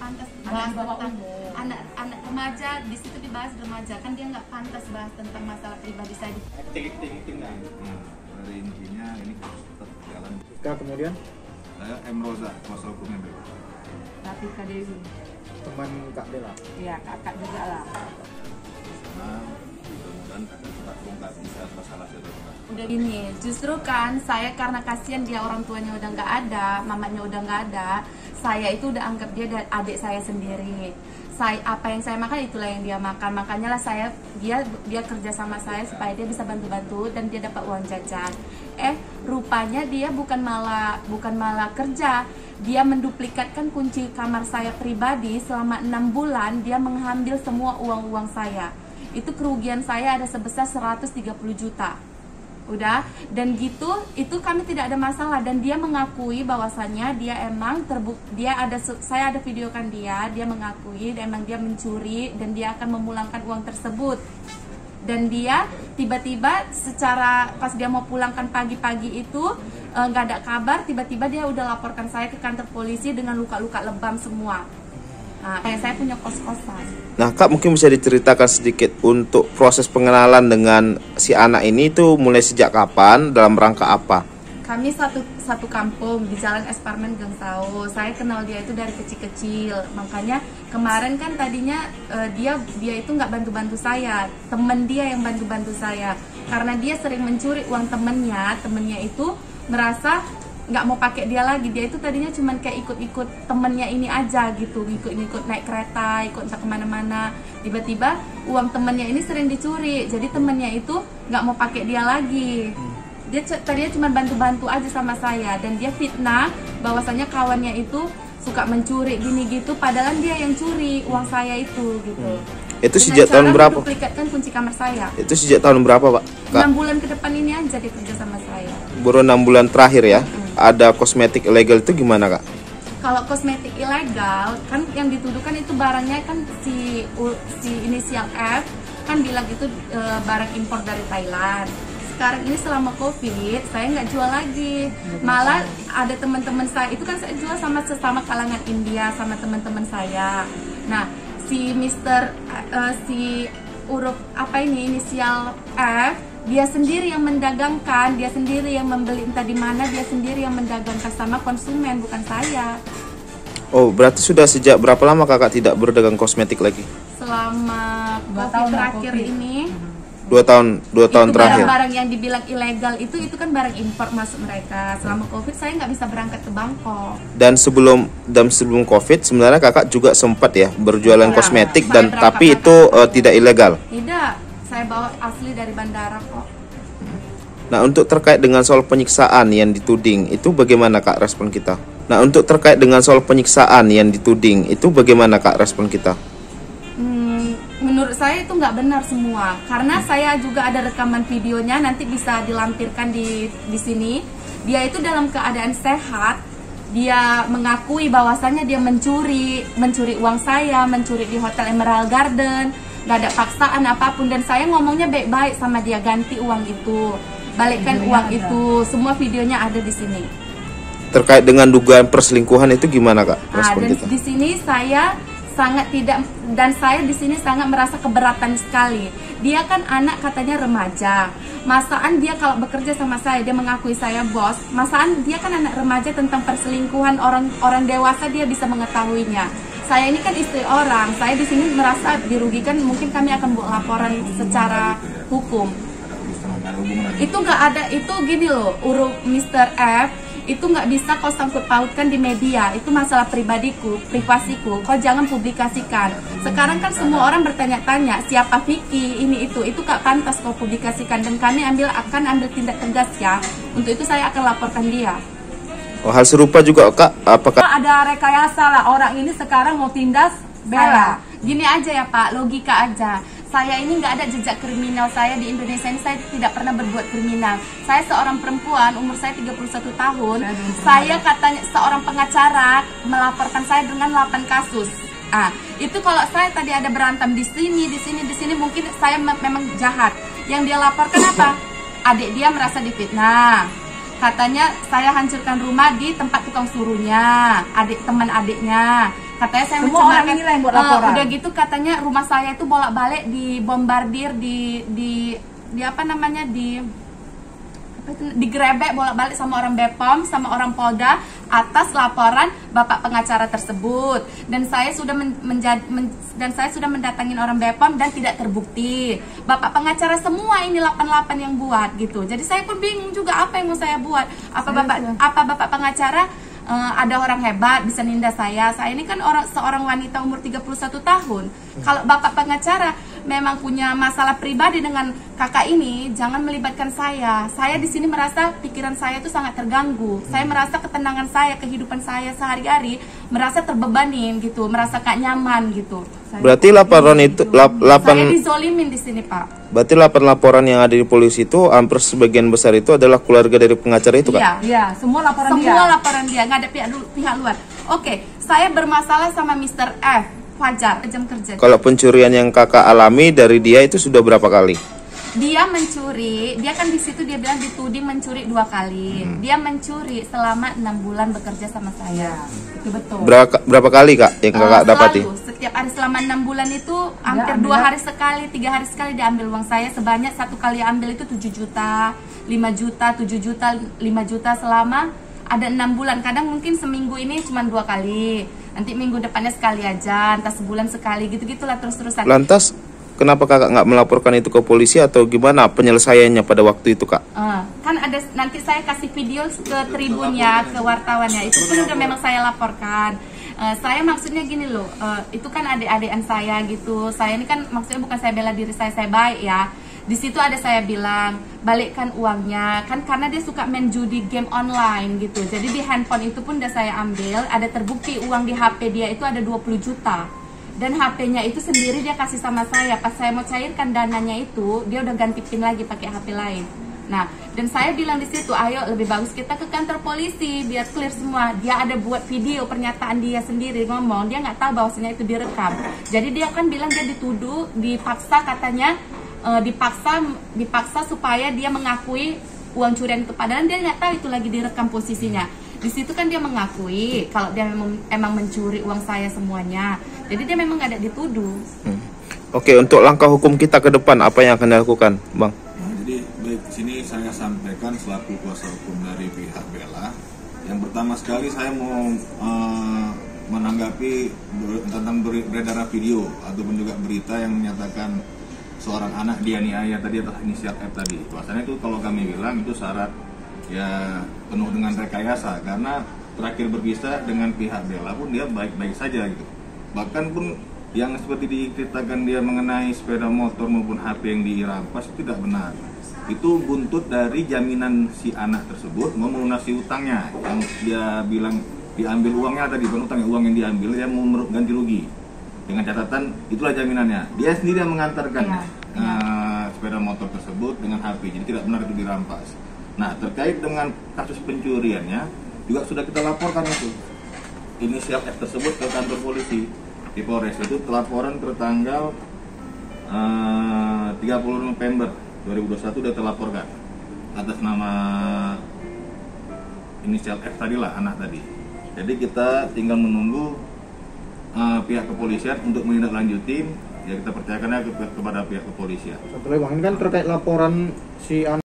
pantas anak remaja di situ dibahas remaja, kan dia nggak pantas bahas tentang masalah pribadi saya. Dari intinya ini tetap jalan. Kemudian Saya M. Roza, kuasa hukumnya Bella. Rafika Dewi. teman Kak Bella. Iya, kakak juga lah. Nah, mudah-mudahan akan cepat bongkar bisa masalah saudara. Udah gini, justru kan saya karena kasihan dia orang tuanya udah nggak ada, mamanya udah nggak ada, saya itu udah anggap dia adik saya sendiri. Apa yang saya makan itulah yang dia makan, makanya lah dia kerja sama saya supaya dia bisa bantu-bantu dan dia dapat uang jajan. Rupanya dia bukan malah kerja, dia menduplikatkan kunci kamar saya pribadi selama 6 bulan. Dia mengambil semua uang saya. Itu kerugian saya ada sebesar 130 juta. Udah, dan gitu itu kami tidak ada masalah, dan dia mengakui bahwasannya dia emang saya ada videokan dia mengakui emang dia mencuri dan dia akan memulangkan uang tersebut. Dan dia tiba-tiba secara pas dia mau pulangkan pagi-pagi itu nggak ada kabar, tiba-tiba dia udah laporkan saya ke kantor polisi dengan luka-luka lebam semua. Nah, saya punya kos-kosan. Nah, Kak, mungkin bisa diceritakan sedikit untuk proses pengenalan dengan si anak ini itu mulai sejak kapan, dalam rangka apa? Kami satu kampung di Jalan Esparmen Gangsao. Saya kenal dia itu dari kecil-kecil. Makanya kemarin kan tadinya dia itu nggak bantu-bantu saya, temen dia yang bantu-bantu saya. Karena dia sering mencuri uang temennya itu merasa nggak mau pakai dia lagi. Dia itu tadinya cuman kayak ikut-ikut temennya ini aja gitu, ikut naik kereta, ikut entah kemana-mana. Tiba-tiba uang temennya ini sering dicuri, jadi temennya itu nggak mau pakai dia lagi. Dia tadinya cuma bantu-bantu aja sama saya, dan dia fitnah bahwasanya kawannya itu suka mencuri gini gitu, padahal dia yang curi uang saya itu gitu. Itu sejak tahun berapa? Menduplikatkan kunci kamar saya. Itu sejak tahun berapa, Pak? 6 bulan ke depan ini aja dia kerja sama saya. Baru 6 bulan terakhir ya. Ada kosmetik ilegal itu gimana, Kak? Kalau kosmetik ilegal kan yang dituduhkan itu barangnya kan si inisial F kan bilang itu barang impor dari Thailand. Sekarang ini selama COVID saya nggak jual lagi, malah ada teman-teman saya itu kan saya jual sama sesama kalangan India sama teman-teman saya. Nah, si huruf inisial F, dia sendiri yang mendagangkan, dia sendiri yang membeli entah di mana, dia sendiri yang mendagangkan sama konsumen, bukan saya. Oh, berarti sudah sejak berapa lama Kakak tidak berdagang kosmetik lagi? Selama COVID terakhir ini. 2 tahun terakhir. Barang-barang yang dibilang ilegal itu kan barang impor masuk mereka. Selama COVID saya nggak bisa berangkat ke Bangkok. Dan sebelum COVID sebenarnya Kakak juga sempat ya berjualan kosmetik tapi itu tidak ilegal. Tidak, saya bawa asli dari bandara kok. Nah, untuk terkait dengan soal penyiksaan yang dituding itu bagaimana, Kak, respon kita? Menurut saya itu nggak benar semua, karena saya juga ada rekaman videonya, nanti bisa dilampirkan di sini. Dia itu dalam keadaan sehat, dia mengakui bahwasannya dia mencuri uang saya, mencuri di Hotel Emerald Garden, nggak ada paksaan apapun, dan saya ngomongnya baik-baik sama dia, ganti uang itu, balikkan uang itu, semua videonya ada di sini. Terkait dengan dugaan perselingkuhan itu gimana, Kak, respon kita? Di sini saya sangat tidak, dan saya di sini sangat merasa keberatan sekali. Dia kan anak katanya remaja, masaan dia kalau bekerja sama saya, dia mengakui saya bos, masaan dia kan anak remaja, tentang perselingkuhan orang dewasa dia bisa mengetahuinya. Saya ini kan istri orang, saya di sini merasa dirugikan, mungkin kami akan buat laporan secara hukum. Itu nggak ada, itu gini loh, huruf Mr. F itu nggak bisa kau sangkut pautkan di media, itu masalah pribadiku, privasiku, kau jangan publikasikan. Sekarang kan semua orang bertanya-tanya siapa Vicky, ini itu gak pantas kau publikasikan, dan kami akan ambil tindak tegas ya. Untuk itu saya akan laporkan dia. Oh, hal serupa juga, Kak, apakah Ada rekayasa lah, orang ini sekarang mau tindas Bella. Gini aja ya Pak, logika aja. Saya ini nggak ada jejak kriminal, saya di Indonesia ini saya tidak pernah berbuat kriminal. Saya seorang perempuan, umur saya 31 tahun. Saya katanya seorang pengacara melaporkan saya dengan 8 kasus. Itu kalau saya tadi ada berantem di sini mungkin saya memang jahat. Yang dia laporkan apa? Adik dia merasa difitnah. Katanya saya hancurkan rumah di tempat tukang suruhnya, teman adiknya. Katanya saya Semua orang inilah yang buat laporan. udah gitu katanya rumah saya itu bolak-balik dibombardir di apa namanya digrebek bolak-balik sama orang Bepom, sama orang Polda atas laporan Bapak pengacara tersebut. Dan saya sudah mendatangin orang Bepom dan tidak terbukti. Bapak pengacara semua ini 88 yang buat gitu. Jadi saya pun bingung juga apa yang mau saya buat. Apa Bapak pengacara ada orang hebat bisa nindas saya ini kan seorang wanita umur 31 tahun. Kalau Bapak pengacara memang punya masalah pribadi dengan kakak ini, jangan melibatkan saya di sini merasa pikiran saya itu sangat terganggu. Saya merasa ketenangan saya, kehidupan saya sehari-hari merasa terbebanin gitu, merasa gak nyaman gitu. Berarti laporan itu Saya dizolimin di sini, Pak. Berarti laporan yang ada di polisi itu hampir sebagian besar itu adalah keluarga dari pengacara itu, Kak? Iya, semua laporan dia. Semua laporan dia, nggak ada pihak luar. Oke, saya bermasalah sama Mr. F. Fajar, jam kerja. Kalau pencurian yang kakak alami dari dia itu sudah berapa kali? Dia mencuri, dia kan di situ dia bilang dituding mencuri 2 kali. Dia mencuri selama 6 bulan bekerja sama saya. Itu betul. Berapa kali, Kak, yang kakak dapati? Selalu, setiap hari selama 6 bulan itu hampir 2 hari sekali, 3 hari sekali diambil uang saya sebanyak 1 kali ambil itu 7 juta, 5 juta, 7 juta, 5 juta selama ada 6 bulan. Kadang mungkin seminggu ini cuma 2 kali. Nanti minggu depannya sekali aja, entah sebulan sekali, gitu-gitulah terus-terusan. Lantas kenapa kakak nggak melaporkan itu ke polisi atau gimana penyelesaiannya pada waktu itu, Kak? Kan ada, nanti saya kasih video ke tribunnya, ke wartawannya. Itu pun udah memang saya laporkan. Saya maksudnya gini loh, itu kan adik-adikan saya gitu. Saya ini kan maksudnya bukan saya bela diri saya baik ya. Di situ ada saya bilang balikkan uangnya, kan karena dia suka main judi game online gitu. Jadi di handphone itu pun udah saya ambil, ada terbukti uang di HP dia itu ada 20 juta. Dan HP-nya itu sendiri dia kasih sama saya. Pas saya mau cairkan dananya itu, dia udah ganti PIN lagi pakai HP lain. Nah, dan saya bilang di situ, ayo lebih bagus kita ke kantor polisi biar clear semua. Dia ada buat video pernyataan dia sendiri ngomong, dia nggak tahu bahwasanya itu direkam. Jadi dia kan bilang dia dituduh, dipaksa katanya, dipaksa supaya dia mengakui uang curian itu. Padahal dia nggak tahu itu lagi direkam posisinya. Di situ kan dia mengakui kalau dia emang mencuri uang saya semuanya. Jadi dia memang nggak ada dituduh. Oke, untuk langkah hukum kita ke depan apa yang akan dilakukan, Bang? Jadi baik, sini saya sampaikan selaku kuasa hukum dari pihak bela. Yang pertama sekali saya mau menanggapi tentang beredar video ataupun juga berita yang menyatakan seorang anak dianiaya tadi atas inisial F tadi. Bahasanya itu kalau kami bilang itu syarat ya penuh dengan rekayasa, karena terakhir berpisah dengan pihak bela pun dia baik-baik saja gitu. Bahkan pun yang seperti diceritakan dia mengenai sepeda motor maupun HP yang dirampas itu tidak benar. Itu buntut dari jaminan si anak tersebut mau melunasi utangnya, yang dia bilang diambil uangnya tadi, bukan utangnya, uang yang diambil dia mau ganti rugi. Dengan catatan itulah jaminannya. Dia sendiri yang mengantarkan sepeda motor tersebut dengan HP, jadi tidak benar itu dirampas. Nah, terkait dengan kasus pencuriannya juga sudah kita laporkan itu inisial F tersebut ke kantor polisi di Polres. Itu laporan tertanggal 30 November 2021 sudah terlaporkan atas nama inisial F tadilah, anak tadi. Jadi kita tinggal menunggu pihak kepolisian untuk menindaklanjuti. Ya kita percayakannya kepada pihak kepolisian. Satu lagi Bang, ini kan terkait laporan si